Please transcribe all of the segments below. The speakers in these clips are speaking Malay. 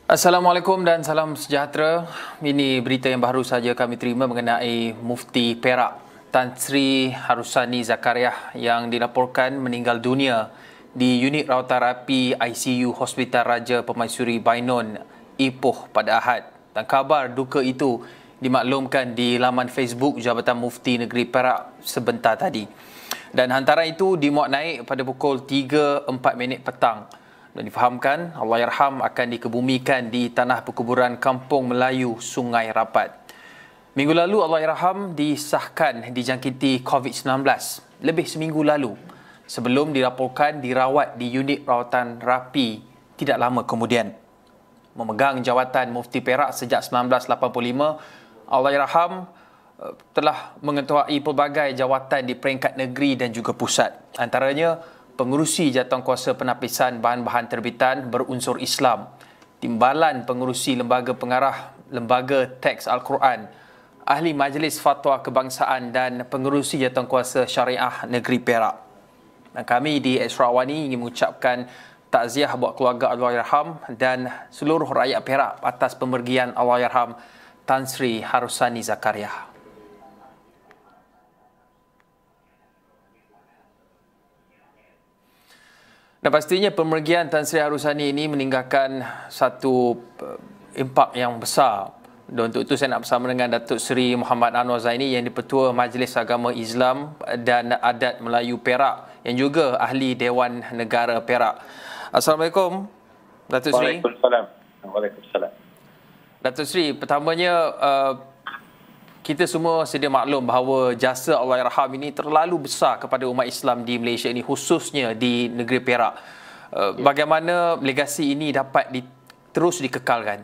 Assalamualaikum dan salam sejahtera. Ini berita yang baru saja kami terima mengenai Mufti Perak Tan Sri Harusani Zakaria yang dilaporkan meninggal dunia di unit rawatan rapi ICU Hospital Raja Permaisuri Bainon, Ipoh pada Ahad. Dan kabar duka itu dimaklumkan di laman Facebook Jabatan Mufti Negeri Perak sebentar tadi. Dan hantaran itu dimuat naik pada pukul 3.04 petang. Dan difahamkan Allahyarham akan dikebumikan di tanah perkuburan Kampung Melayu Sungai Rapat. Minggu lalu Allahyarham disahkan dijangkiti COVID-19 lebih seminggu lalu sebelum dilaporkan dirawat di unit rawatan rapi tidak lama kemudian. Memegang jawatan Mufti Perak sejak 1985, Allahyarham telah mengetuai pelbagai jawatan di peringkat negeri dan juga pusat. Antaranya pengerusi jawatankuasa penapisan bahan-bahan terbitan berunsur Islam, timbalan pengerusi lembaga pengarah lembaga teks Al-Quran, ahli Majlis Fatwa Kebangsaan dan pengerusi jawatankuasa syariah negeri Perak. Dan kami di Esrawani ingin mengucapkan takziah buat keluarga Allahyarham dan seluruh rakyat Perak atas pemergian Allahyarham Tan Sri Harusani Zakaria. Dan pastinya pemergian Tan Sri Harusani ini meninggalkan satu impak yang besar. Dan untuk itu saya nak bersama dengan Datuk Seri Muhammad Anwar Zaini yang di-Petua Majlis Agama Islam dan Adat Melayu Perak yang juga ahli Dewan Negara Perak. Assalamualaikum Datuk Seri. Waalaikumsalam. Waalaikumsalam. Datuk Seri, pertamanya kita semua sedia maklum bahawa jasa Allahyarham ini terlalu besar kepada umat Islam di Malaysia ini, khususnya di negeri Perak. Bagaimana legasi ini dapat terus dikekalkan?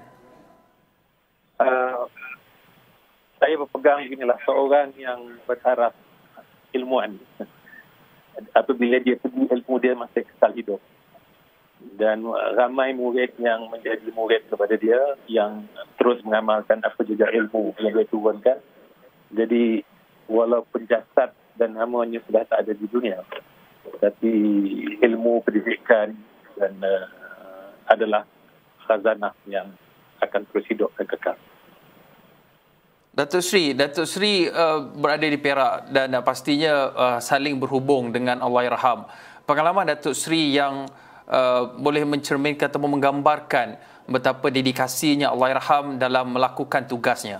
Saya berpegang inilah seorang yang bertaraf ilmuwan. Apabila dia pergi, ilmu dia masih kekal hidup. Dan ramai murid yang menjadi murid kepada dia yang terus mengamalkan apa juga ilmu yang dia turunkan. Jadi walaupun jasad dan namanya sudah tak ada di dunia, tapi ilmu pendidikan dan adalah khazanah yang akan terus hidup dan kekal. Datuk Seri berada di Perak dan pastinya saling berhubung dengan Allahyarham. Pengalaman Datuk Seri yang boleh mencerminkan atau menggambarkan betapa dedikasinya Allahyarham dalam melakukan tugasnya.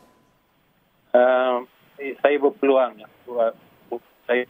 Saya berpeluang saya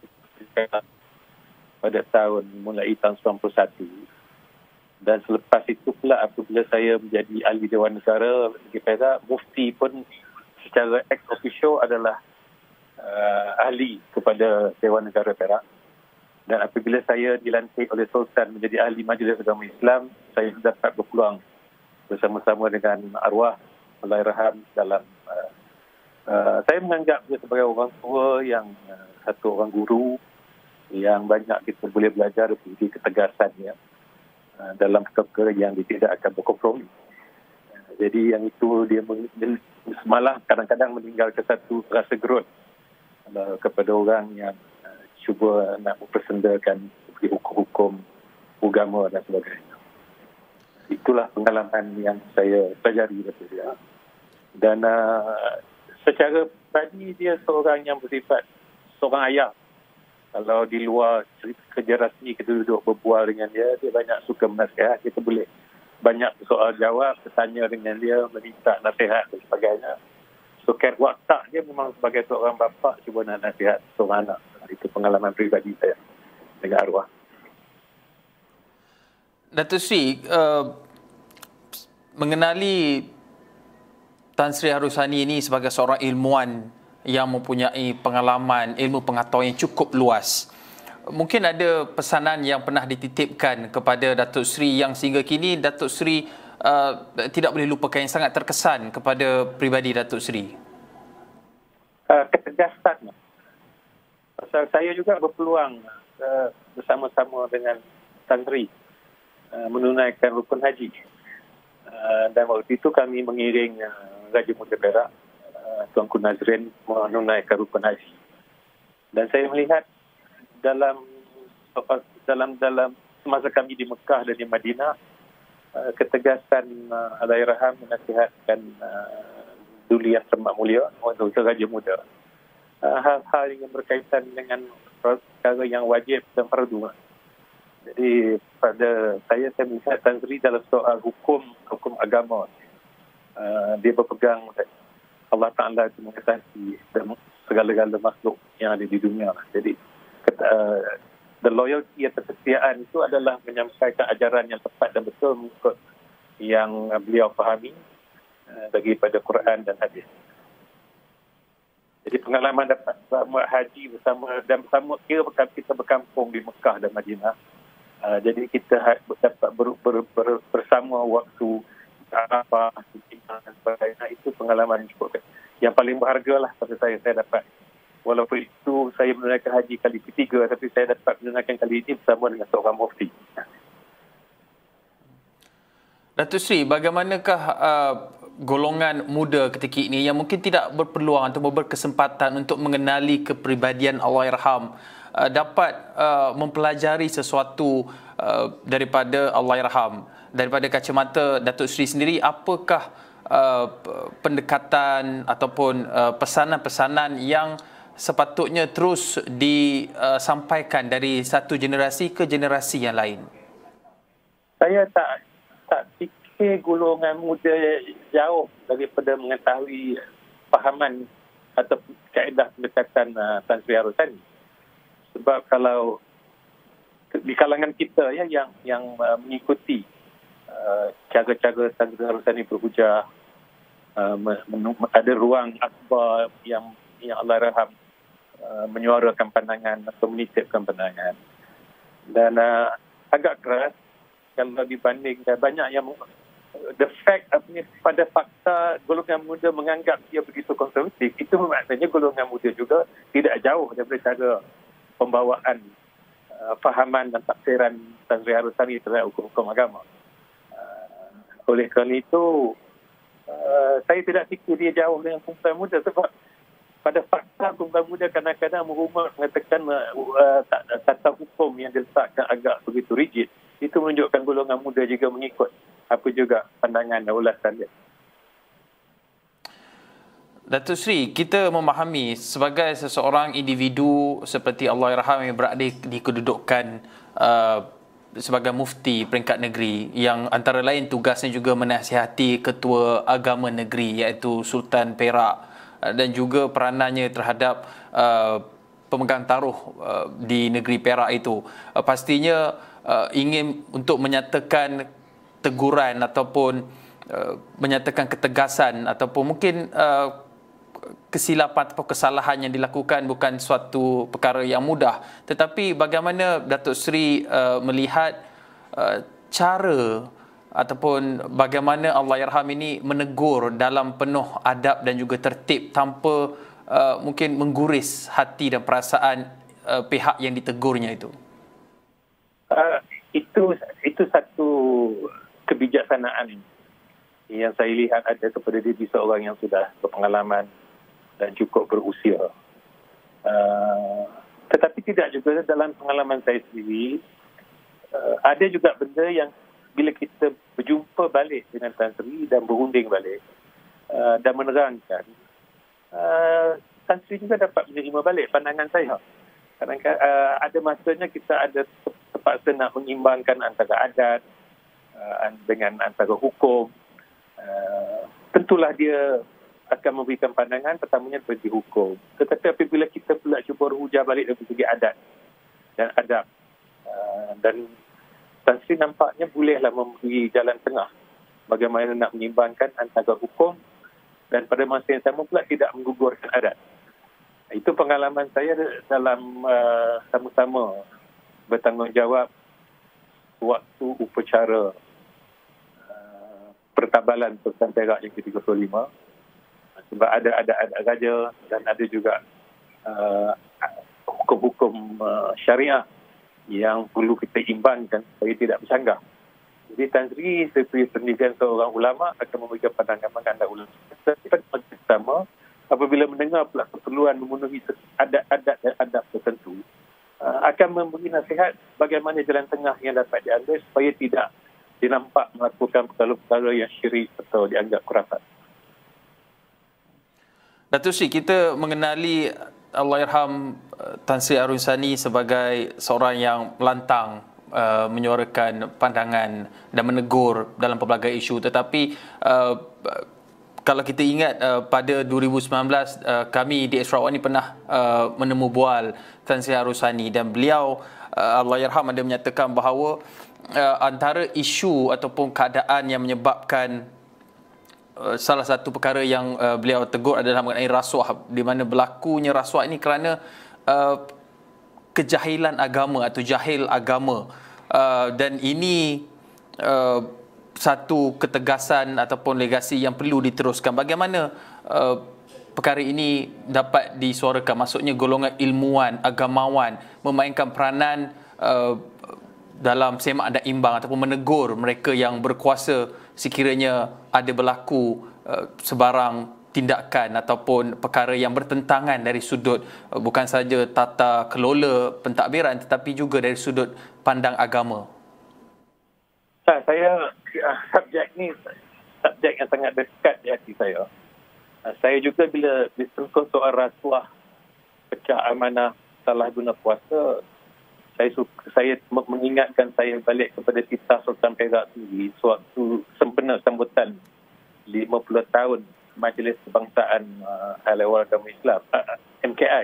pada tahun mulai tahun 91 dan selepas itu pula apabila saya menjadi ahli Dewan Negara di Perak, Mufti pun secara ex officio adalah ahli kepada Dewan Negara Perak. Dan apabila saya dilantik oleh Sultan menjadi ahli Majlis Agama Islam, saya dapat berpeluang bersama-sama dengan arwah Allahyarham dalam saya menganggap dia sebagai orang tua yang satu orang guru yang banyak kita boleh belajar dari ketegasannya dalam perkara yang dia tidak akan berkompromi. Jadi yang itu dia semalah kadang-kadang meninggalkan satu rasa gerut kepada orang yang cuba nak mempersendakan hukum-hukum agama dan sebagainya. Itulah pengalaman yang saya pelajari daripada dia. Dan secara pribadi dia seorang yang bersifat seorang ayah. Kalau di luar kerja rasmi kita duduk berbual dengan dia, dia banyak suka menasihat. Kita boleh banyak soal jawab, bertanya dengan dia, meminta nasihat dan sebagainya. So watak dia memang sebagai seorang bapa cuba nak nasihat seorang anak. Itu pengalaman pribadi saya dengan arwah. Datuk Seri, mengenali Tan Sri Harusani ini sebagai seorang ilmuwan yang mempunyai pengalaman ilmu pengetahuan yang cukup luas. Mungkin ada pesanan yang pernah dititipkan kepada Datuk Seri yang sehingga kini Datuk Seri tidak boleh lupakan, yang sangat terkesan kepada pribadi Datuk Seri. Ketegasan. Pasal saya juga berpeluang bersama-sama dengan Tan Sri menunaikan rukun haji. Dan waktu itu kami mengiring Raja Muda Perak, Tuanku Nazrin, menunaikan rukun haji. Dan saya melihat dalam semasa kami di Mekah dan di Madinah, ketegasan Allahyarham menasihatkan Duli Yang Termak Mulia untuk Raja Muda. Hal-hal yang berkaitan dengan perkara yang wajib dan fardu. Jadi pada saya melihat Tan Sri dalam soal hukum agama. Dia berpegang Allah Ta'ala itu mengetahui segala-gala makhluk yang ada di dunia. Jadi the loyalty atau kesetiaan itu adalah menyampaikan ajaran yang tepat dan betul mengikut yang beliau fahami daripada Quran dan hadis. Jadi pengalaman dapat bersama haji bersama kita berkampung di Mekah dan Madinah. Jadi kita dapat bersama waktu Arafah dan sebagainya. Itu pengalaman yang paling berharga lah pada saya dapat. Walaupun itu saya menunaikan haji kali ketiga, tapi saya dapat menunaikan kali ini bersama dengan seorang mufti. Datuk Seri, bagaimanakah golongan muda ketika ini yang mungkin tidak berpeluang atau berkesempatan untuk mengenali kepribadian Allahyarham dapat mempelajari sesuatu daripada Allahyarham? Daripada kacamata Datuk Seri sendiri, apakah pendekatan ataupun pesanan-pesanan yang sepatutnya terus disampaikan dari satu generasi ke generasi yang lain? Saya tak fikir golongan muda jauh daripada mengetahui fahaman atau kaedah pendekatan Tan Sri Harusani. Sebab kalau di kalangan kita yang mengikuti cara-cara Tan Sri Harusani berhujah, ada ruang akbar yang Allahyarham menyuarakan pandangan atau menitipkan pandangan. Dan agak keras kalau dibandingkan banyak yang the fact pada fakta golongan muda menganggap dia begitu konservatif, itu maksudnya golongan muda juga tidak jauh daripada cara pembawaan fahaman dan tafsiran Tan Sri Harusani terhadap hukum agama. Oleh kerana itu saya tidak fikir dia jauh dengan kumpulan muda, sebab pada fakta kumpulan muda kadang-kadang mengatakan tata hukum yang diletakkan agak begitu rigid. Itu menunjukkan golongan muda juga mengikut apa juga pandangan dan ulasan dia. Datuk Seri, kita memahami sebagai seseorang individu seperti Allahyarham yang berada di kedudukan sebagai mufti peringkat negeri, yang antara lain tugasnya juga menasihati ketua agama negeri iaitu Sultan Perak, dan juga peranannya terhadap pemegang taruh di negeri Perak itu. Pastinya ingin untuk menyatakan teguran ataupun menyatakan ketegasan ataupun mungkin kesilapan atau kesalahan yang dilakukan bukan suatu perkara yang mudah. Tetapi bagaimana Datuk Seri melihat cara ataupun bagaimana Allahyarham ini menegur dalam penuh adab dan juga tertib tanpa mungkin mengguris hati dan perasaan pihak yang ditegurnya itu? Itu satu kebijaksanaan yang saya lihat ada kepada diri seorang yang sudah berpengalaman dan cukup berusia. Tetapi tidak juga dalam pengalaman saya sendiri, ada juga benda yang bila kita berjumpa balik dengan Tan Sri dan berunding balik dan menerangkan, Tan Sri juga dapat menerima balik pandangan saya. Kadang-kadang ada masanya kita ada terpaksa nak mengimbangkan antara adat dengan antara hukum. Tentulah dia akan memberikan pandangan pertamanya bagi hukum. Tetapi apabila kita pula cuba berhujah balik dari segi adat dan adab, dan Tan Sri nampaknya bolehlah memberi jalan tengah bagaimana nak menyimbangkan antara hukum dan pada masa yang sama pula tidak menggugurkan adat. Itu pengalaman saya dalam sama-sama bertanggungjawab waktu upacara pertabalan Sultan Perak yang ke-35. Sebab ada adat raja dan ada juga hukum-hukum syariah yang perlu kita imbangkan supaya tidak bercanggah. Jadi Tan Sri sebagai pendidikan seorang ulama akan memberikan pandangan mengenai ulama. Tetapi pada masa sama, apabila mendengar pula keperluan memenuhi adat-adat dan adab tertentu, akan memberi nasihat bagaimana jalan tengah yang dapat diambil supaya tidak dia nampak melakukan perkara-perkara yang syirik atau dianggap khurafat. Datuk Sri, kita mengenali Allahyarham Tan Sri Harun Sani sebagai seorang yang lantang menyuarakan pandangan dan menegur dalam pelbagai isu, tetapi kalau kita ingat pada 2019 kami di Extra Awak ni pernah menemu bual Tan Sri Harun Sani, dan beliau Allahyarham ada menyatakan bahawa antara isu ataupun keadaan yang menyebabkan salah satu perkara yang beliau tegur adalah mengenai rasuah, di mana berlakunya rasuah ini kerana kejahilan agama atau jahil agama, dan ini satu ketegasan ataupun legasi yang perlu diteruskan. Bagaimana perkara ini dapat disuarakan, maksudnya golongan ilmuwan, agamawan memainkan peranan dalam semak dan imbang ataupun menegur mereka yang berkuasa sekiranya ada berlaku sebarang tindakan ataupun perkara yang bertentangan dari sudut bukan saja tata kelola pentadbiran tetapi juga dari sudut pandang agama. Saya subjek ni subjek yang sangat dekat di hati saya. Saya juga bila disentuh soal rasuah, pecah amanah, salah guna kuasa, saya mengingatkan saya balik kepada Titah Sultan Perak sendiri sewaktu sempena sambutan 50 tahun Majlis Kebangsaan Ahli-Waris Agama Islam MKI.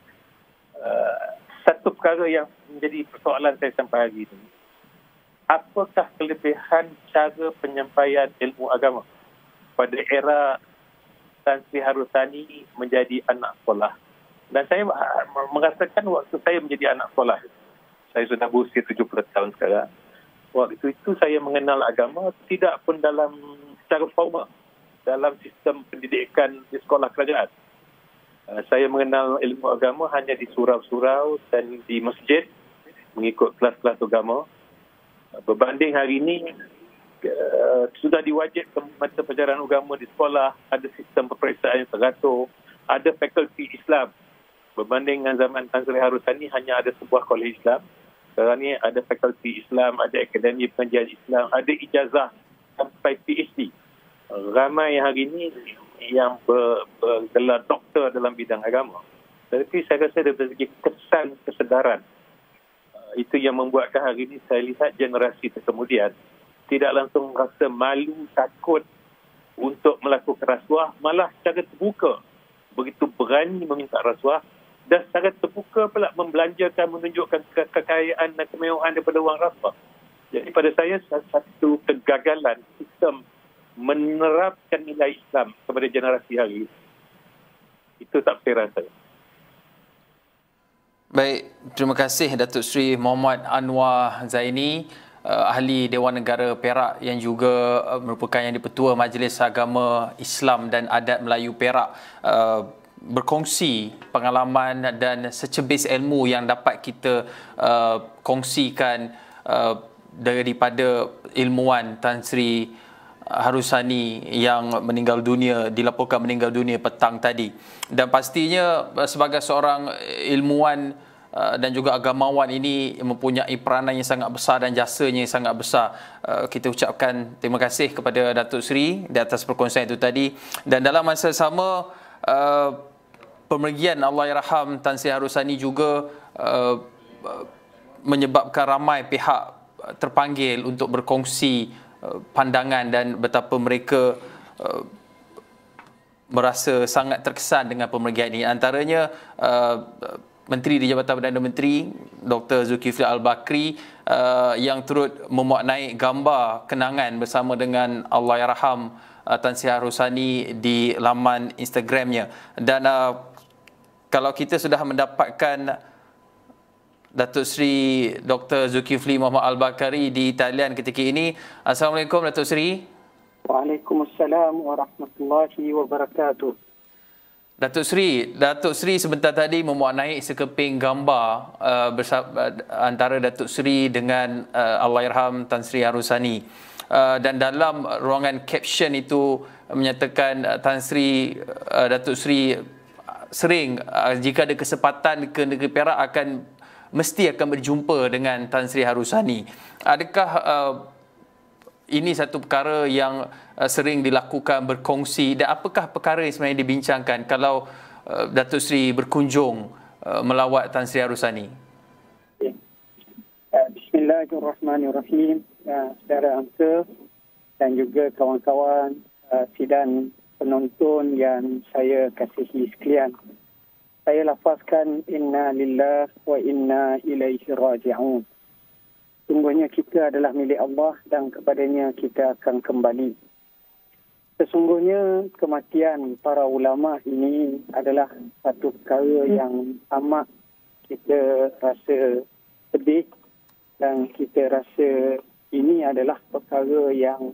Satu perkara yang menjadi persoalan saya sampai hari ini, apakah kelebihan cara penyampaian ilmu agama pada era Tan Sri Harun Sani menjadi anak sekolah? Dan saya merasakan waktu saya menjadi anak sekolah, saya sudah berusia 70 tahun sekarang. Waktu itu saya mengenal agama tidak pun dalam secara formal, dalam sistem pendidikan di sekolah kerajaan. Saya mengenal ilmu agama hanya di surau-surau dan di masjid, mengikut kelas-kelas agama. Berbanding hari ini, sudah diwajibkan mata pelajaran agama di sekolah, ada sistem peperiksaan yang teratur, ada fakulti Islam. Berbanding dengan zaman Tan Sri Harun Sani, hanya ada sebuah kolej Islam. Sekarang ni ada fakulti Islam, ada akademi pengajian Islam, ada ijazah sampai PhD. Ramai hari ini yang bergelar doktor dalam bidang agama. Tapi saya rasa dari segi kesan kesedaran, itu yang membuatkan hari ini saya lihat generasi kemudian tidak langsung rasa malu, takut untuk melakukan rasuah, malah secara terbuka begitu berani meminta rasuah, dan secara terbuka pula membelanjakan, menunjukkan kekayaan dan kemewahan daripada wang rasuah. Jadi pada saya satu kegagalan sistem menerapkan nilai Islam kepada generasi hari ini. Itu tafsiran saya. Baik, terima kasih Datuk Seri Muhammad Anwar Zaini, ahli Dewan Negara Perak yang juga merupakan yang di-Petua Majlis Agama Islam dan Adat Melayu Perak, berkongsi pengalaman dan secebis ilmu yang dapat kita kongsikan daripada ilmuwan Tan Sri Harun Sani yang meninggal dunia, dilaporkan meninggal dunia petang tadi. Dan pastinya sebagai seorang ilmuwan dan juga agamawan ini mempunyai peranan yang sangat besar dan jasanya yang sangat besar. Kita ucapkan terima kasih kepada Datuk Seri di atas perkongsian itu tadi. Dan dalam masa sama, pemergian Allahyarham Tan Sri Harun Sani juga menyebabkan ramai pihak terpanggil untuk berkongsi pandangan dan betapa mereka merasa sangat terkesan dengan pemergian ini. Antaranya Menteri di Jabatan Perdana Menteri Dr. Zulkifli Al-Bakri yang turut memuat naik gambar kenangan bersama dengan Allahyarham Tan Sri Harun Sani di laman Instagramnya. Dan kalau kita sudah mendapatkan Datuk Seri Dr. Zulkifli Muhammad Al-Bakri di talian ketika ini. Assalamualaikum Datuk Seri. Waalaikumsalam warahmatullahi wabarakatuh. Datuk Seri sebentar tadi memuat naik sekeping gambar antara Datuk Seri dengan Allahyarham Tan Sri Harun Sani. Dan dalam ruangan caption itu menyatakan Datuk Seri sering jika ada kesempatan ke negeri Perak mesti akan berjumpa dengan Tan Sri Harun Sani. Adakah ini satu perkara yang sering dilakukan, berkongsi, dan apakah perkara yang sebenarnya dibincangkan kalau Datuk Seri berkunjung melawat Tan Sri Arusani? Bismillahirrahmanirrahim. Saudara Angka dan juga kawan-kawan sidang penonton yang saya kasihi sekalian. Saya lafazkan inna lillah wa inna ilaihi raji'un. Sungguhnya kita adalah milik Allah dan kepadanya kita akan kembali. Sesungguhnya kematian para ulama ini adalah satu perkara yang amat kita rasa sedih dan kita rasa ini adalah perkara yang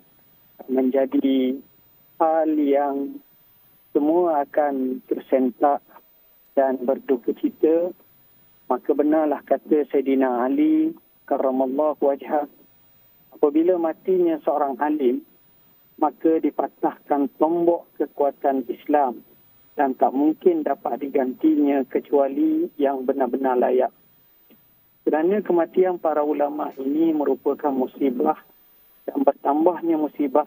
menjadi hal yang semua akan tersentak dan berduka cita. Maka benarlah kata Sayyidina Ali karramallahu wajhah, apabila matinya seorang alim, maka dipatahkan tombok kekuatan Islam dan tak mungkin dapat digantinya kecuali yang benar-benar layak. Kerana kematian para ulama ini merupakan musibah dan bertambahnya musibah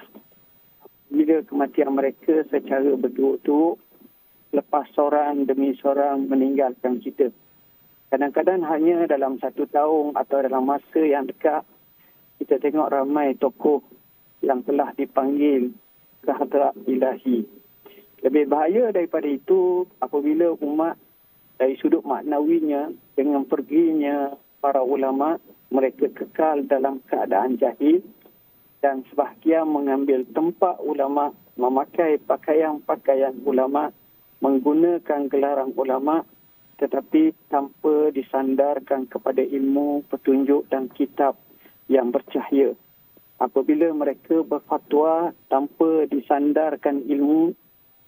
bila kematian mereka secara berturut-turut lepas seorang demi seorang meninggalkan kita. Kadang-kadang hanya dalam 1 tahun atau dalam masa yang dekat, kita tengok ramai tokoh yang telah dipanggil ke hadrat ilahi. Lebih bahaya daripada itu apabila umat dari sudut maknawinya dengan perginya para ulama, mereka kekal dalam keadaan jahil dan sebahagian mengambil tempat ulama, memakai pakaian-pakaian ulama, menggunakan gelaran ulama tetapi tanpa disandarkan kepada ilmu, petunjuk dan kitab yang bercahaya. Apabila mereka berfatwa tanpa disandarkan ilmu,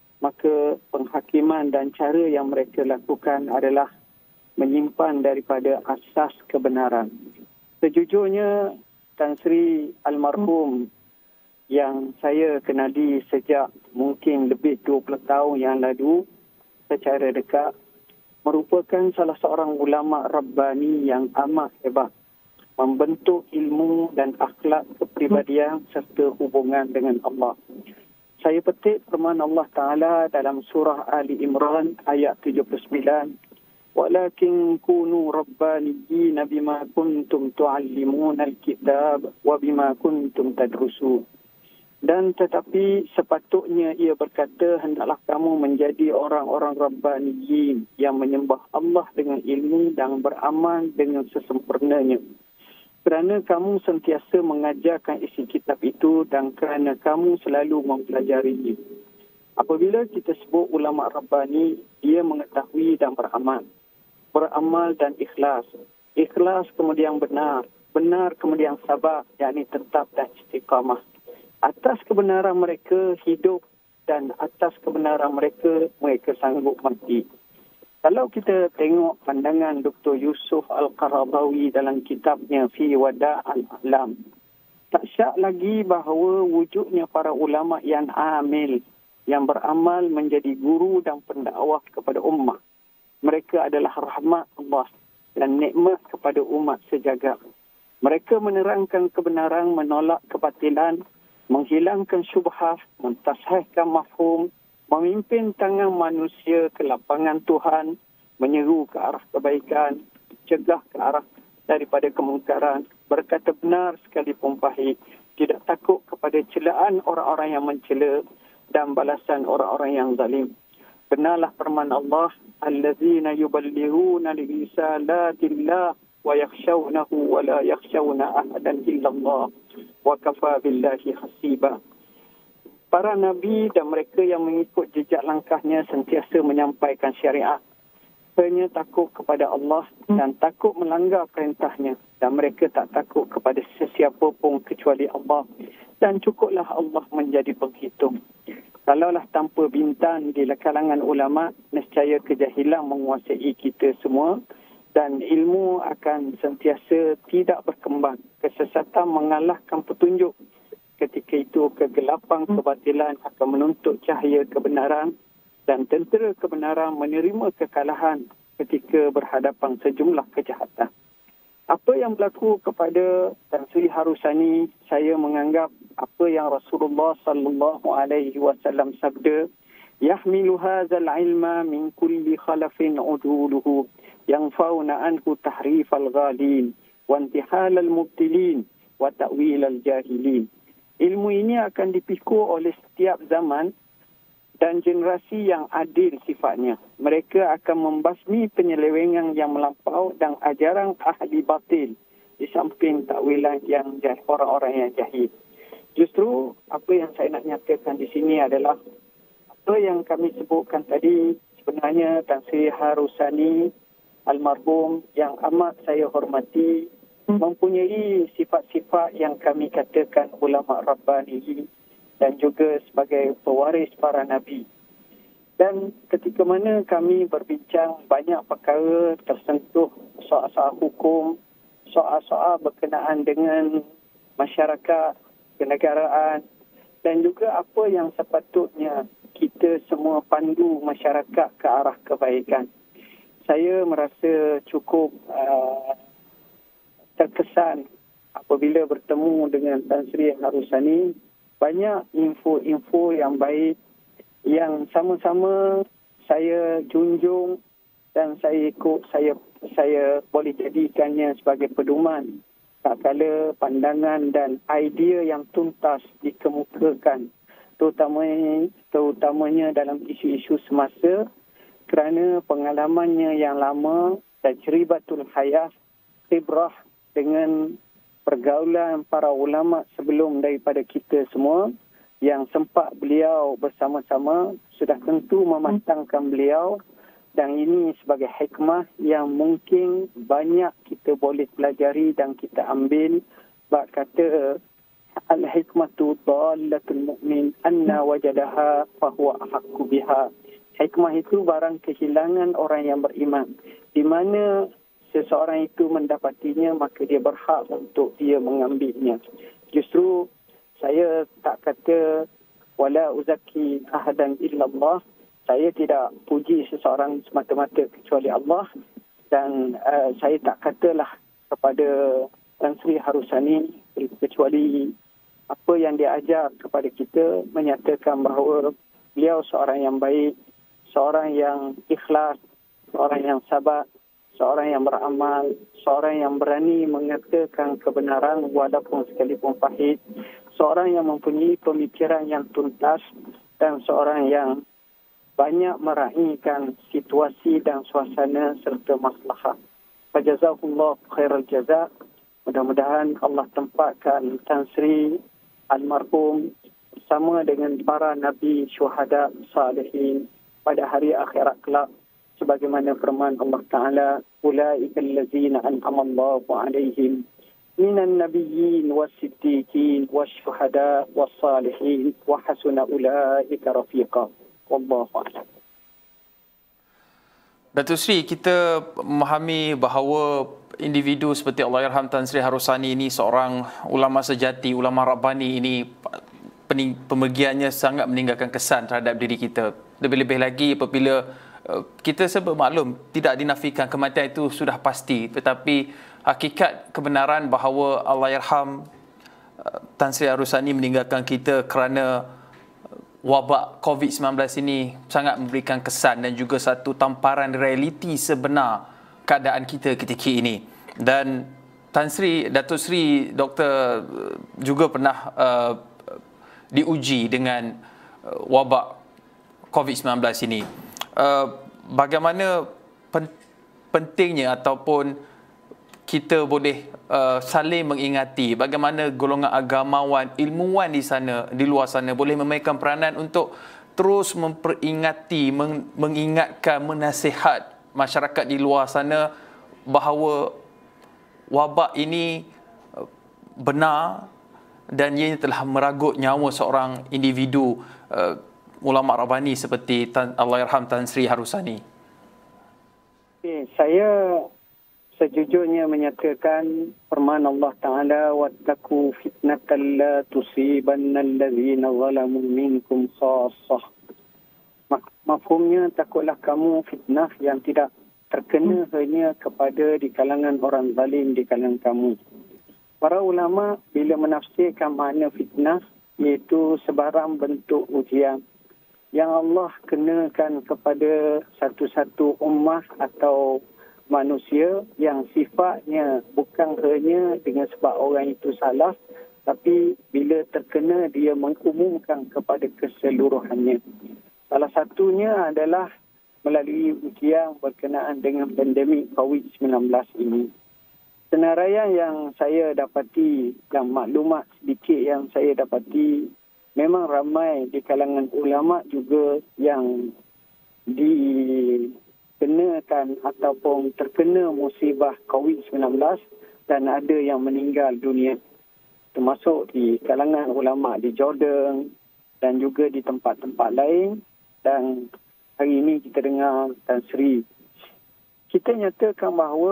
maka penghakiman dan cara yang mereka lakukan adalah menyimpan daripada asas kebenaran. Sejujurnya, Tan Sri almarhum yang saya kenali sejak mungkin lebih 20 tahun yang lalu secara dekat, merupakan salah seorang ulama Rabbani yang amat hebat, membentuk ilmu dan akhlak kepribadian serta hubungan dengan Allah. Saya petik firman Allah Ta'ala dalam surah Ali Imran ayat 79, وَلَكِنْ كُونُوا رَبَّانِيِّينَ بِمَا كُنْتُمْ تُعَلِّمُونَ الْكِتَابَ وَبِمَا كُنْتُمْ تَدْرُسُونَ. Dan tetapi sepatutnya ia berkata, hendaklah kamu menjadi orang-orang Rabbaniyin yang menyembah Allah dengan ilmu dan beramal dengan sesempurnanya. Kerana kamu sentiasa mengajarkan isi kitab itu dan kerana kamu selalu mempelajarinya. Apabila kita sebut ulama Rabbani, dia mengetahui dan beramal. Beramal dan ikhlas. Ikhlas kemudian benar. Benar kemudian sabar, yakni tetap dan istiqamah. Atas kebenaran mereka hidup dan atas kebenaran mereka, mereka sanggup mati. Kalau kita tengok pandangan Dr. Yusuf Al-Qaradawi dalam kitabnya Fi Wada' Al-Alam, tak syak lagi bahawa wujudnya para ulama yang amil, yang beramal menjadi guru dan pendakwah kepada ummah. Mereka adalah rahmat Allah dan nikmat kepada umat sejagat. Mereka menerangkan kebenaran, menolak kebatilan, menghilangkan syubhat, mentasahihkan mafhum, memimpin tangan manusia ke lapangan Tuhan, menyeru ke arah kebaikan, cegah ke arah daripada kemungkaran, berkata benar sekalipun pahit, tidak takut kepada celaan orang-orang yang mencela dan balasan orang-orang yang zalim. Benarlah firman Allah, allazina yuballighuna li risalatillah wa yakhshawnahu wa la yakhshawna ahadan illa Allah wa kafa billahi hasiba. Para nabi dan mereka yang mengikut jejak langkahnya sentiasa menyampaikan syariat, hanya takut kepada Allah dan takut melanggar perintahnya, dan mereka tak takut kepada sesiapa pun kecuali Allah, dan cukuplah Allah menjadi penghitung. Kalaulah tanpa bintang di kalangan ulama, nescaya kejahilan menguasai kita semua dan ilmu akan sentiasa tidak berkembang. Kesesatan mengalahkan petunjuk. Ketika itu kegelapan kebatilan akan menuntut cahaya kebenaran dan tentera kebenaran menerima kekalahan ketika berhadapan sejumlah kejahatan. Apa yang berlaku kepada Tan Sri Harusani, saya menganggap apa yang Rasulullah sallallahu alaihi wasallam sabda, yahmilu hadzal ilma min kulli khalafin uduluhu yanfauna anhu tahrif al-ghalin wa intihal al-mubtilin wa ta'wil al-jahilin. Ilmu ini akan dipikul oleh setiap zaman dan generasi yang adil sifatnya. Mereka akan membasmi penyelewengan yang melampau dan ajaran ahli batil di samping takwilan yang orang-orang yang jahil. Justru apa yang saya nak nyatakan di sini adalah apa yang kami sebutkan tadi, sebenarnya Tan Sri Harusani almarhum yang amat saya hormati mempunyai sifat-sifat yang kami katakan ulama Rabbani dan juga sebagai pewaris para Nabi. Dan ketika mana kami berbincang banyak perkara tersentuh soal-soal hukum, soal-soal berkenaan dengan masyarakat, kenegaraan dan juga apa yang sepatutnya kita semua pandu masyarakat ke arah kebaikan. Saya merasa cukup terkesan apabila bertemu dengan Tan Sri Harusani. Banyak info-info yang baik yang sama-sama saya junjung dan saya ikut, saya boleh jadikannya sebagai pedoman tak kala pandangan dan idea yang tuntas dikemukakan, terutamanya dalam isu-isu semasa, kerana pengalamannya yang lama, tajribatul hayat, khibrah dengan pergaulan para ulama sebelum daripada kita semua yang sempat beliau bersama-sama sudah tentu mematangkan beliau, dan ini sebagai hikmah yang mungkin banyak kita boleh pelajari dan kita ambil. Bab kata al-hikmatu dhallatul mu'min anna wajadaha fahuwa ahaqqu biha. Hikmah itu barang kehilangan orang yang beriman, di mana seseorang itu mendapatinya, maka dia berhak untuk dia mengambilnya. Justru saya tak kata wala uzaki ahadan illallah. Saya tidak puji seseorang semata-mata kecuali Allah, dan saya tak katalah kepada Tan Sri Harusani kecuali apa yang dia ajar kepada kita, menyatakan bahawa beliau seorang yang baik, seorang yang ikhlas, seorang yang sabar, seorang yang beramal, seorang yang berani mengatakan kebenaran walaupun sekalipun pahit, seorang yang mempunyai pemikiran yang tuntas, dan seorang yang banyak meraihkan situasi dan suasana serta maslahah. Fajazakumullah khairal jazak. Mudah-mudahan Allah tempatkan Tan Sri almarhum bersama dengan para nabi, syuhada, salihin pada hari akhirat kelak, sebagaimana firman Allah Ta'ala, ulaika allazina an'ama Allahu 'alaihim minan nabiyyin was-siddiqin wasyuhada was-salihin wa hasuna ulaika rafiqa. Wallahu a'lam. Datuk Sri, kita memahami bahawa individu seperti Allahyarham Tan Sri Harusani ini seorang ulama sejati, ulama Rabbani ini, pemergiannya sangat meninggalkan kesan terhadap diri kita. Lebih-lebih lagi apabila kita sebab maklum, tidak dinafikan kematian itu sudah pasti, tetapi hakikat kebenaran bahawa Allahyarham Tan Sri Harusani meninggalkan kita kerana wabak COVID-19 ini sangat memberikan kesan dan juga satu tamparan realiti sebenar keadaan kita ketika ini. Dan Datuk Sri Dr. juga pernah diuji dengan wabak COVID-19 ini. Bagaimana pentingnya ataupun kita boleh saling mengingati bagaimana golongan agamawan, ilmuwan di sana, di luar sana boleh memainkan peranan untuk terus memperingati, mengingatkan, menasihat masyarakat di luar sana bahawa wabak ini benar dan ianya telah meragut nyawa seorang individu ulama Rabbani seperti Allahyarham Tan Sri Harusani. Saya sejujurnya menyatakan firman Allah Ta'ala, wattaqu fitnatan la tusibanna allazina zalamu minkum khassah. Mafhumnya, takutlah kamu fitnah yang tidak terkena hanya kepada di kalangan orang zalim di kalangan kamu. Para ulama bila menafsirkan makna fitnah iaitu sebarang bentuk ujian yang Allah kenakan kepada satu-satu ummah atau manusia yang sifatnya bukan hanya dengan sebab orang itu salah, tapi bila terkena dia mengumumkan kepada keseluruhannya. Salah satunya adalah melalui ujian berkenaan dengan pandemik COVID-19 ini. Senaraian yang saya dapati dan maklumat sedikit yang saya dapati, memang ramai di kalangan ulama juga yang dikenakan ataupun terkena musibah COVID-19 dan ada yang meninggal dunia. Termasuk di kalangan ulama di Jordan dan juga di tempat-tempat lain. Dan hari ini kita dengar Tan Sri. Kita nyatakan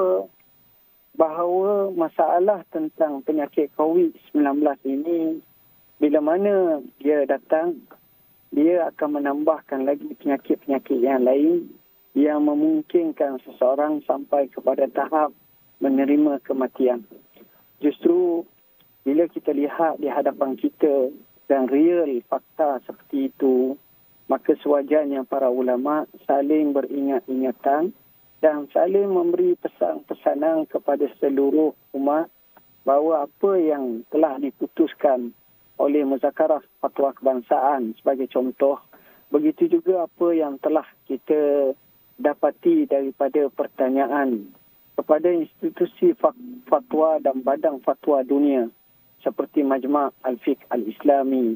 bahawa masalah tentang penyakit COVID-19 ini, bila mana dia datang, dia akan menambahkan lagi penyakit-penyakit yang lain yang memungkinkan seseorang sampai kepada tahap menerima kematian. Justru bila kita lihat di hadapan kita dan real fakta seperti itu, maka sewajarnya para ulama saling beringat-ingatan dan saling memberi pesan-pesanan kepada seluruh umat bahawa apa yang telah diputuskan oleh Muzakarah Fatwa Kebangsaan sebagai contoh, begitu juga apa yang telah kita dapati daripada pertanyaan kepada institusi fatwa dan badan fatwa dunia seperti Majma' Al-Fiqh Al-Islami,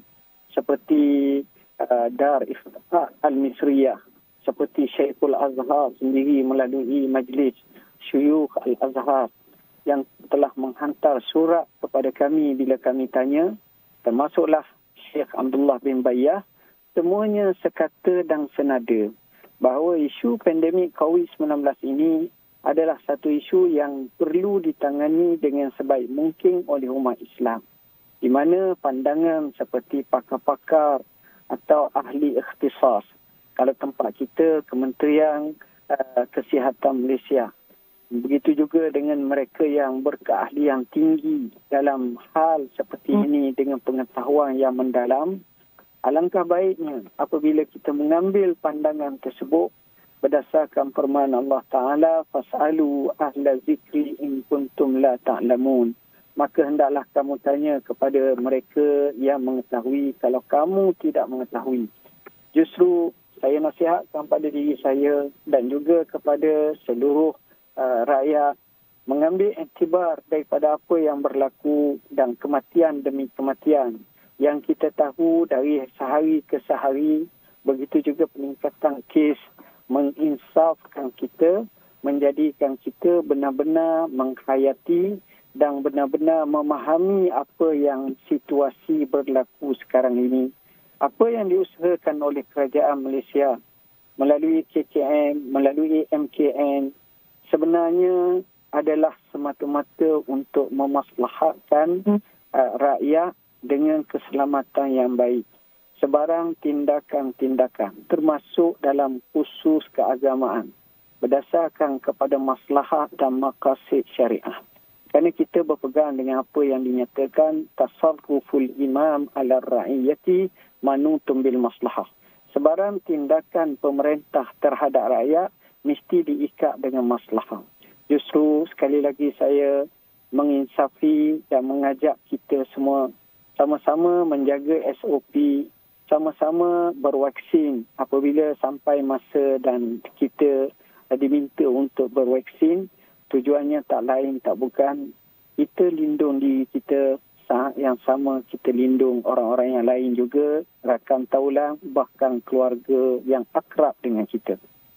seperti Dar Ifta Al-Misriyah, seperti Syekhul Azhar sendiri melalui Majlis Syuyukh Al-Azhar yang telah menghantar surat kepada kami bila kami tanya, termasuklah Syekh Abdullah bin Bayyah, semuanya sekata dan senada bahawa isu pandemik COVID-19 ini adalah satu isu yang perlu ditangani dengan sebaik mungkin oleh umat Islam, di mana pandangan seperti pakar-pakar atau ahli ikhtisas, kalau tempat kita Kementerian Kesihatan Malaysia, begitu juga dengan mereka yang berkeahlian tinggi dalam hal seperti ini dengan pengetahuan yang mendalam. Alangkah baiknya apabila kita mengambil pandangan tersebut berdasarkan firman Allah Ta'ala, fas'alu ahla zikri in kuntum la ta'lamun. Maka hendaklah kamu tanya kepada mereka yang mengetahui kalau kamu tidak mengetahui. Justru saya nasihatkan pada diri saya dan juga kepada seluruh rakyat mengambil iktibar daripada apa yang berlaku dan kematian demi kematian yang kita tahu dari sehari ke sehari. Begitu juga peningkatan kes menginsafkan kita, menjadikan kita benar-benar menghayati dan benar-benar memahami apa yang situasi berlaku sekarang ini. Apa yang diusahakan oleh kerajaan Malaysia melalui KKM, melalui MKN, sebenarnya adalah semata-mata untuk memaslahatkan rakyat dengan keselamatan yang baik. Sebarang tindakan-tindakan termasuk dalam khusus keagamaan berdasarkan kepada maslahat dan maqasid syariah. Kerana kita berpegang dengan apa yang dinyatakan tasarruful imam ala ra'iyati manutum bil maslahah. Sebarang tindakan pemerintah terhadap rakyat mesti diikat dengan maslahah. Justru sekali lagi saya menginsafi dan mengajak kita semua sama-sama menjaga SOP, sama-sama bervaksin apabila sampai masa dan kita diminta untuk bervaksin. Tujuannya tak lain tak bukan kita lindung diri kita, saat yang sama kita lindung orang-orang yang lain juga, rakan taulang bahkan keluarga yang akrab dengan kita.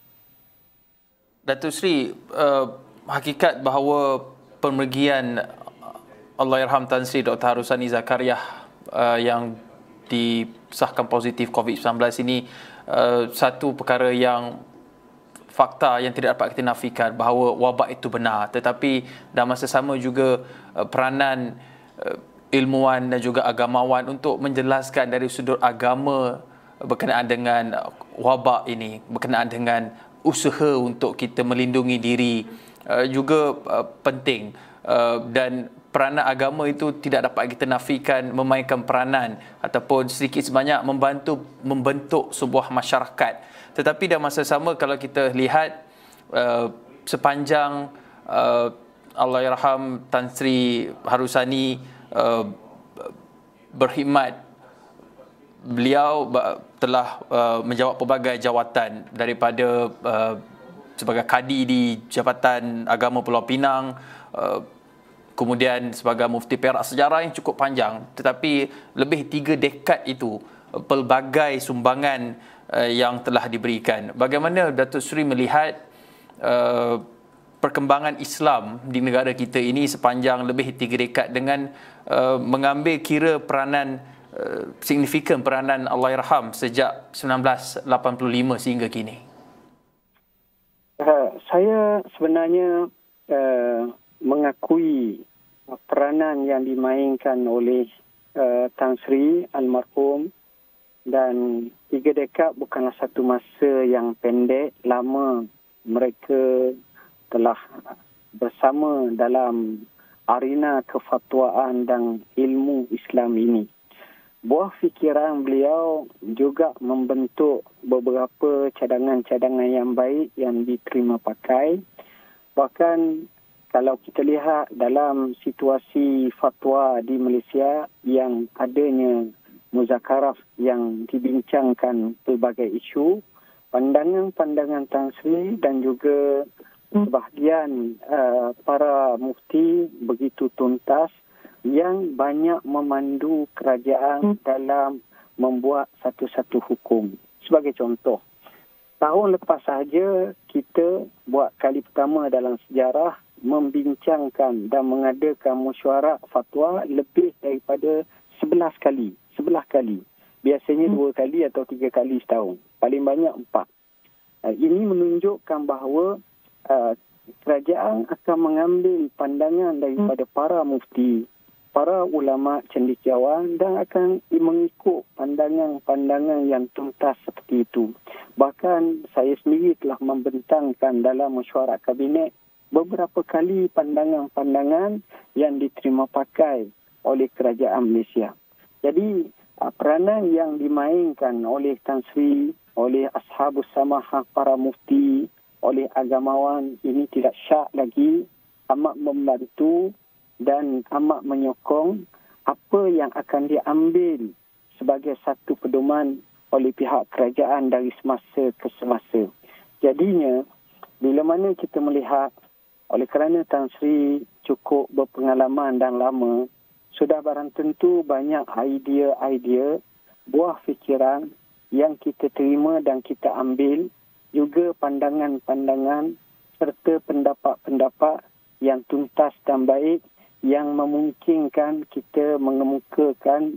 Datuk Seri, hakikat bahawa pemergian Allahyarham Tan Sri Dr. Harusani Zakariah yang disahkan positif COVID-19 ini satu perkara yang fakta yang tidak dapat kita nafikan bahawa wabak itu benar, tetapi dalam masa sama juga peranan ilmuwan dan juga agamawan untuk menjelaskan dari sudut agama berkenaan dengan wabak ini, berkenaan dengan usaha untuk kita melindungi diri juga penting, dan peranan agama itu tidak dapat kita nafikan memainkan peranan ataupun sedikit sebanyak membantu membentuk sebuah masyarakat. Tetapi dalam masa sama, kalau kita lihat sepanjang Allahyarham Tan Sri Harusani berkhidmat, beliau telah menjawab pelbagai jawatan, daripada sebagai kadi di Jabatan Agama Pulau Pinang, kemudian sebagai mufti Perak, sejarah yang cukup panjang. Tetapi lebih 3 dekad itu, pelbagai sumbangan yang telah diberikan. Bagaimana Datuk Seri melihat perkembangan Islam di negara kita ini sepanjang lebih 3 dekad dengan mengambil kira peranan signifikan peranan Allahyarham sejak 1985 sehingga kini? Saya sebenarnya mengakui peranan yang dimainkan oleh Tan Sri almarhum, dan 3 dekad bukanlah satu masa yang pendek. Lama mereka telah bersama dalam arena kefatwaan dan ilmu Islam ini. Buah fikiran beliau juga membentuk beberapa cadangan-cadangan yang baik yang diterima pakai. Bahkan kalau kita lihat dalam situasi fatwa di Malaysia yang adanya muzakarah yang dibincangkan pelbagai isu, pandangan-pandangan Tan Sri dan juga sebahagian para mufti begitu tuntas yang banyak memandu kerajaan dalam membuat satu-satu hukum. Sebagai contoh, tahun lepas sahaja kita buat kali pertama dalam sejarah membincangkan dan mengadakan mesyuarat fatwa lebih daripada 11 kali. 11 kali. Biasanya 2 kali atau 3 kali setahun. Paling banyak 4. Ini menunjukkan bahawa kerajaan akan mengambil pandangan daripada para mufti, para ulama cendekiawan, dan akan mengikut pandangan-pandangan yang tuntas seperti itu. Bahkan saya sendiri telah membentangkan dalam mesyuarat kabinet beberapa kali pandangan-pandangan yang diterima pakai oleh kerajaan Malaysia. Jadi peranan yang dimainkan oleh Tan Sri, oleh Ashabus Samahah, para mufti, oleh agamawan ini tidak syak lagi, amat membantu dan amat menyokong apa yang akan diambil sebagai satu pedoman oleh pihak kerajaan dari semasa ke semasa. Jadinya, bila mana kita melihat, oleh kerana Tan Sri cukup berpengalaman dan lama, sudah barang tentu banyak idea-idea, buah fikiran yang kita terima dan kita ambil, juga pandangan-pandangan serta pendapat-pendapat yang tuntas dan baik yang memungkinkan kita mengemukakan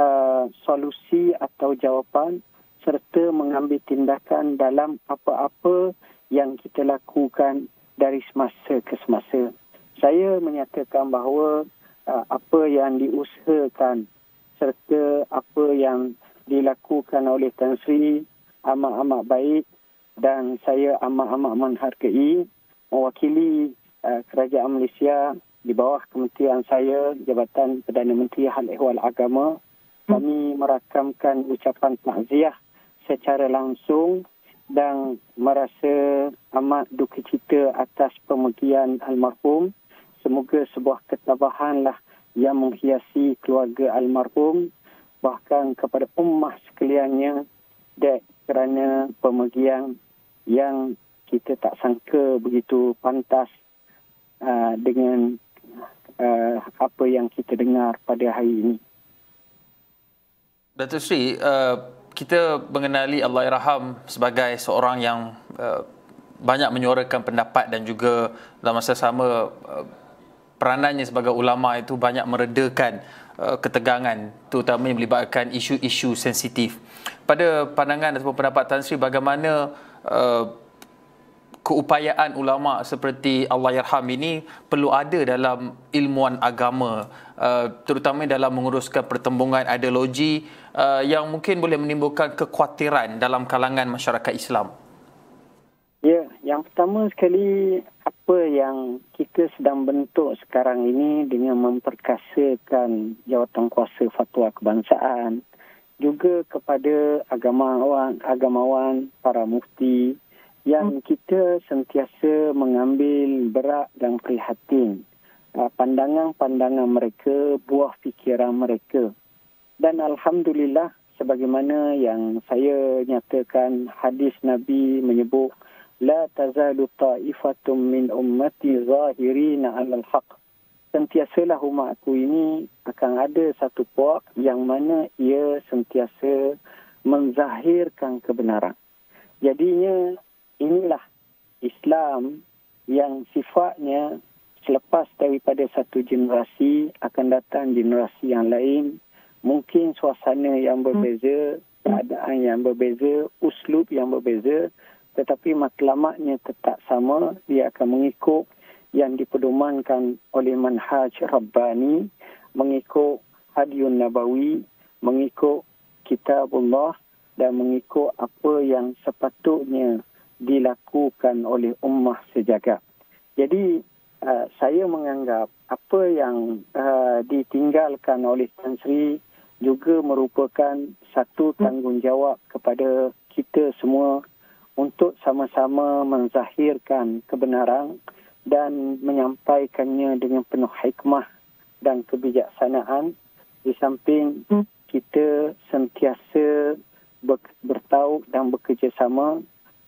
solusi atau jawapan serta mengambil tindakan dalam apa-apa yang kita lakukan dari semasa ke semasa. Saya menyatakan bahawa apa yang diusahakan serta apa yang dilakukan oleh Tan Sri amat-amat baik, dan saya amat-amat menghargai mewakili kerajaan Malaysia di bawah kementerian saya, Jabatan Perdana Menteri Hal Ehwal Agama. Kami merakamkan ucapan takziah secara langsung dan merasa amat duka cita atas pemergian almarhum. Semoga sebuah ketabahanlah yang menghiasi keluarga almarhum, bahkan kepada ummah sekaliannya, kerana pemergian yang kita tak sangka begitu pantas dengan apa yang kita dengar pada hari ini. Datuk Seri, kita mengenali Allahyarham sebagai seorang yang banyak menyuarakan pendapat dan juga dalam masa sama peranannya sebagai ulama itu banyak meredakan ketegangan, terutama yang melibatkan isu-isu sensitif. Pada pandangan ataupun pendapat Tan Sri, bagaimana keupayaan ulama seperti Allahyarham ini perlu ada dalam ilmuan agama, terutama dalam menguruskan pertembungan ideologi yang mungkin boleh menimbulkan kekhawatiran dalam kalangan masyarakat Islam? Ya, yang pertama sekali, apa yang kita sedang bentuk sekarang ini dengan memperkasakan Jawatankuasa Fatwa Kebangsaan, juga kepada agamawan, para mufti, yang kita sentiasa mengambil berat dan prihatin pandangan-pandangan mereka, buah fikiran mereka. Dan Alhamdulillah, sebagaimana yang saya nyatakan, hadis Nabi menyebut, La tazalu ta'ifatum min ummati zahirina alal haq. Sentiasalah umatku ini akan ada satu puak yang mana ia sentiasa menzahirkan kebenaran. Jadinya inilah Islam yang sifatnya selepas daripada satu generasi akan datang generasi yang lain. Mungkin suasana yang berbeza, keadaan yang berbeza, uslub yang berbeza, tetapi matlamatnya tetap sama. Dia akan mengikut yang dipedomankan oleh manhaj Rabbani, mengikut Hadiyun Nabawi, mengikut Kitabullah dan mengikut apa yang sepatutnya dilakukan oleh ummah sejagat. Jadi saya menganggap apa yang ditinggalkan oleh Tan Sri juga merupakan satu tanggungjawab kepada kita semua untuk sama-sama menzahirkan kebenaran dan menyampaikannya dengan penuh hikmah dan kebijaksanaan. Di samping kita sentiasa bertaut dan bekerjasama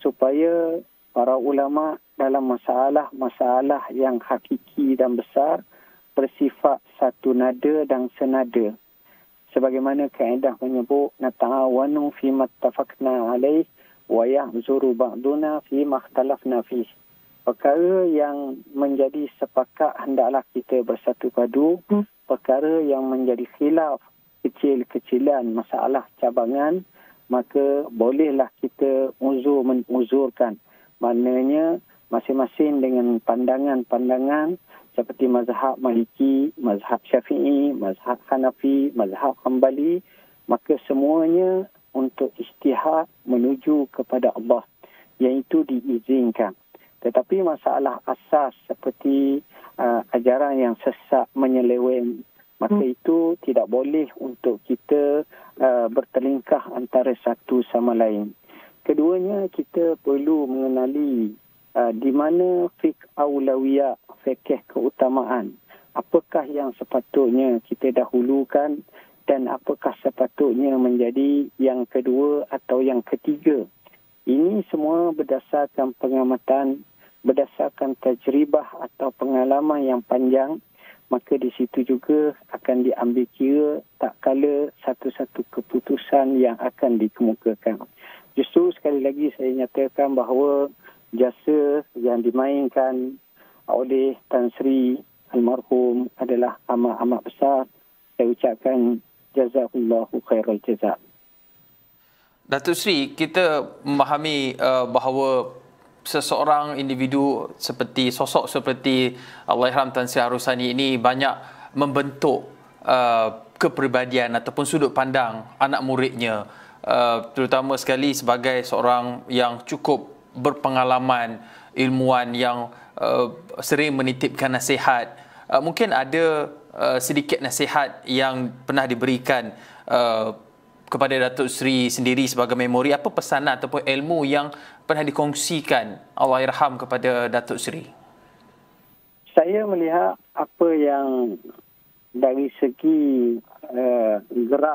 supaya para ulama dalam masalah-masalah yang hakiki dan besar bersifat satu nada dan senada. Sebagaimana kaedah menyebut, nata'awanu fi mattafaqna alaih wa yahzuru ba'duna fi makhtalafna fih. Perkara yang menjadi sepakat hendaklah kita bersatu padu. Perkara yang menjadi khilaf, kecil-kecilan masalah cabangan, maka bolehlah kita menguzurkan. Maknanya masing-masing dengan pandangan-pandangan seperti mazhab Maliki, mazhab Syafi'i, mazhab Hanafi, mazhab Hanbali, maka semuanya untuk ijtihad menuju kepada Allah, iaitu diizinkan. Tetapi masalah asas seperti ajaran yang sesat menyeleweng, maka itu tidak boleh untuk kita bertelingkah antara satu sama lain. Keduanya, kita perlu mengenali di mana fiqh aulawiyah, fikih keutamaan. Apakah yang sepatutnya kita dahulukan dan apakah sepatutnya menjadi yang kedua atau yang ketiga. Ini semua berdasarkan pengamatan, berdasarkan tajribah atau pengalaman yang panjang. Maka di situ juga akan diambil kira tak kala satu-satu keputusan yang akan dikemukakan. Justru sekali lagi saya nyatakan bahawa jasa yang dimainkan oleh Tan Sri almarhum adalah amat-amat besar. Saya ucapkan jazakallahu khairal jazak. Datuk Sri, kita memahami bahawa seseorang individu seperti sosok seperti Allahyarham Tan Sri Harusani ini banyak membentuk kepribadian ataupun sudut pandang anak muridnya, terutama sekali sebagai seorang yang cukup berpengalaman, ilmuwan yang sering menitipkan nasihat. Mungkin ada sedikit nasihat yang pernah diberikan kepada Datuk Sri sendiri sebagai memori. Apa pesanan ataupun ilmu yang pernah dikongsikan Allahyarham kepada Datuk Sri? Saya melihat apa yang dari segi gerak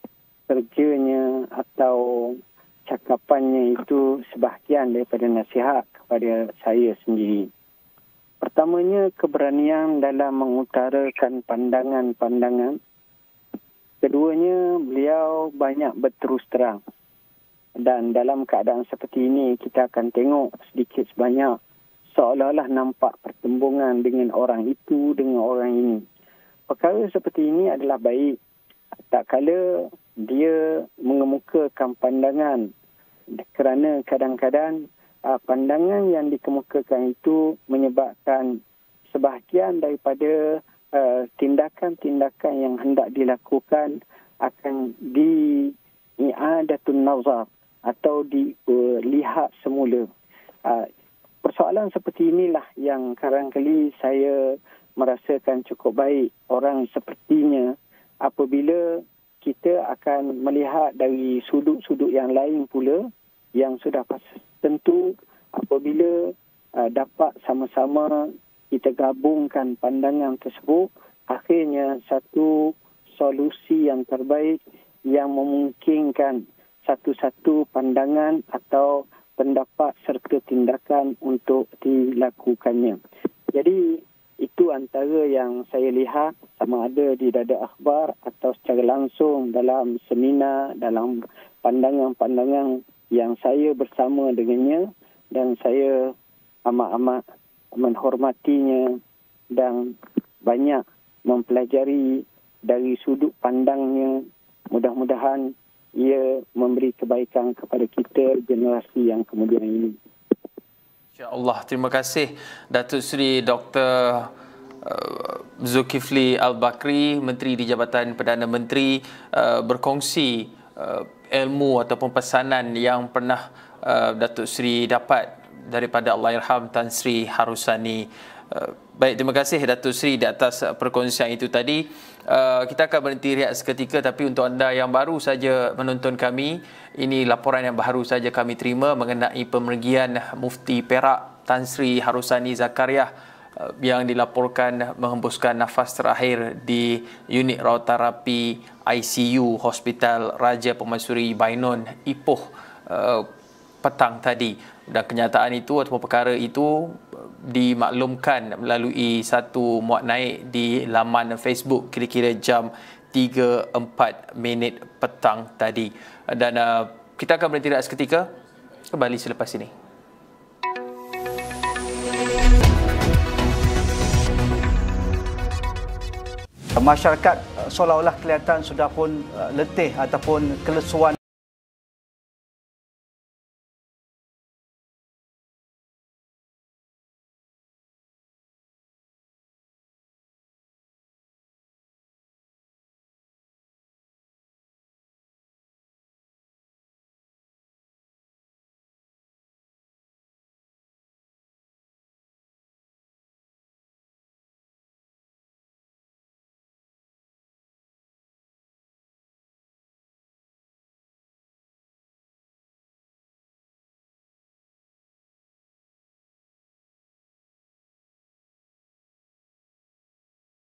kerjanya atau cakapannya itu sebahagian daripada nasihat kepada saya sendiri. Pertamanya, keberanian dalam mengutarakan pandangan-pandangan. Keduanya, beliau banyak berterus terang. Dan dalam keadaan seperti ini, kita akan tengok sedikit sebanyak seolah-olah nampak pertembungan dengan orang itu, dengan orang ini. Perkara seperti ini adalah baik. Tak kala dia mengemukakan pandangan, kerana kadang-kadang pandangan yang dikemukakan itu menyebabkan sebahagian daripada tindakan-tindakan yang hendak dilakukan akan i'adatun nazar atau dilihat semula. Persoalan seperti inilah yang kadang-kali saya merasakan cukup baik orang sepertinya apabila kita akan melihat dari sudut-sudut yang lain pula yang sudah tentu apabila dapat sama-sama kita gabungkan pandangan tersebut, akhirnya satu solusi yang terbaik yang memungkinkan satu-satu pandangan atau pendapat serta tindakan untuk dilakukannya. Jadi itu antara yang saya lihat sama ada di Dada Akhbar atau secara langsung dalam seminar, dalam pandangan-pandangan yang saya bersama dengannya, dan saya amat-amat menghormatinya dan banyak mempelajari dari sudut pandangnya. Mudah-mudahan ia memberi kebaikan kepada kita generasi yang kemudian ini. InsyaAllah. Terima kasih Datuk Seri Dr. Zulkifli Al-Bakri, Menteri di Jabatan Perdana Menteri, berkongsi ilmu ataupun pesanan yang pernah Datuk Seri dapat daripada Allahyarham Tan Sri Harusani. Baik, terima kasih Datuk Seri di atas perkongsian itu tadi. Kita akan berhenti rehat seketika, tapi untuk anda yang baru saja menonton kami, ini laporan yang baru saja kami terima mengenai pemergian Mufti Perak Tan Sri Harusani Zakariah yang dilaporkan menghembuskan nafas terakhir di unit rawat terapi ICU Hospital Raja Permaisuri Bainon, Ipoh petang tadi. Dan kenyataan itu ataupun perkara itu dimaklumkan melalui satu muat naik di laman Facebook kira-kira jam 3.04 petang tadi. Dan kita akan berhenti rehat seketika, kembali selepas ini. Masyarakat seolah-olah kelihatan sudah pun letih ataupun kelesuan